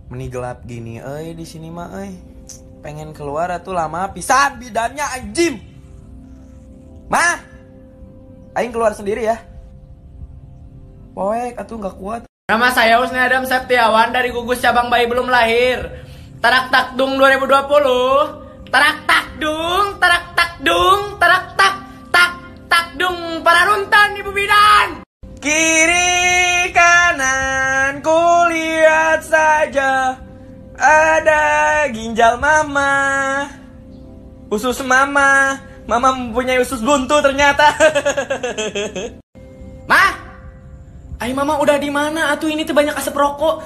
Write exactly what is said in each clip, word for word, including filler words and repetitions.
Meni gelap gini, euy di sini mah euy. Pengen keluar atuh lama pisan bidannya anjing. Mah. Aing keluar sendiri ya. Poek atuh enggak kuat. Nama saya Husni Adam Septiawan dari gugus cabang bayi belum lahir. Tarak tak dung dua ribu dua puluh. Tarak tak dung, tarak tak dung, tarak tak tak tak dung para runtan Ibu Bidan. Kiri kanan kulihat saja ada ginjal mama, usus mama, mama mempunyai usus buntu ternyata. Mah, ay mama udah di mana? Atuh ini tuh banyak asap rokok.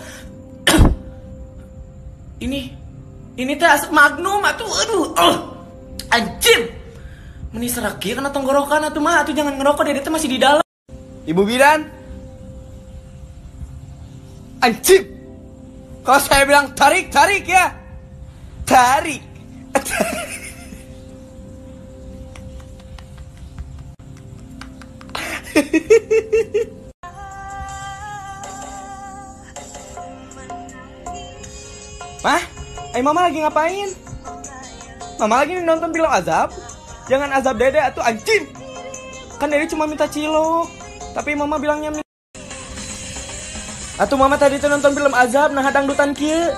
ini, ini tuh asap magnum. Atuh, aduh, uh, anjir. Meni serak ya kena tenggorokan atuh mah. Atuh jangan ngerokok, dede tuh masih di dalam. Ibu Bidan, anjir. Kalau saya bilang tarik, tarik ya, tarik. Mah, eh mama lagi ngapain? Mama lagi nonton film azab. Jangan azab dede atuh anjing. Kan dede cuma minta cilok, tapi mama bilangnya mi. Atuh mama tadi tuh nonton film azab nah dangdutan kieu.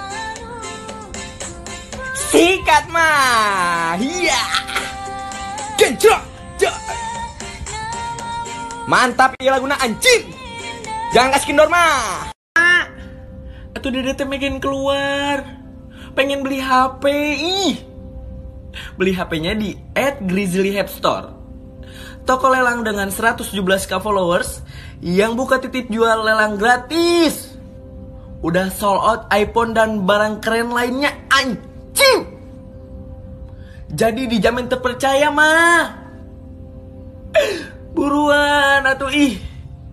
Sikat mah. Iya. Genjrok. Mantap ieu laguna anjing. Jangan kasih kendor mah. Atuh dede teh pengen keluar. Pengen beli H P. Ih. Beli H P-nya di at grizzly head store. Toko lelang dengan seratus tujuh belas ribu followers yang buka titip jual lelang gratis. Udah sold out iPhone dan barang keren lainnya anjing. Jadi dijamin terpercaya mah. Buruan atuh ih.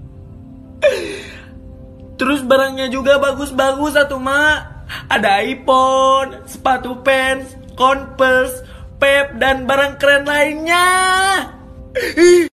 Terus barangnya juga bagus-bagus atuh mah. Ada iPhone, sepatu Vans, Converse, Pep dan barang keren lainnya.